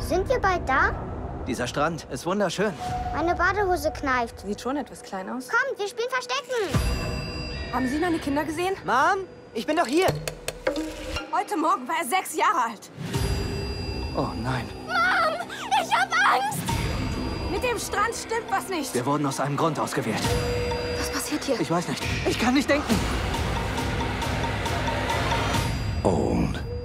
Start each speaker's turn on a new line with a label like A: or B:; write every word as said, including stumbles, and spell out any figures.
A: Sind wir bald da?
B: Dieser Strand ist wunderschön.
A: Meine Badehose kneift.
C: Sieht schon etwas klein aus.
A: Kommt, wir spielen Verstecken.
C: Haben Sie meine Kinder gesehen?
B: Mom, ich bin doch hier.
C: Heute Morgen war er sechs Jahre alt.
B: Oh nein.
C: Mom, ich hab Angst! Mit dem Strand stimmt was nicht.
B: Wir wurden aus einem Grund ausgewählt.
C: Was passiert hier?
B: Ich weiß nicht. Ich kann nicht denken.
D: Old.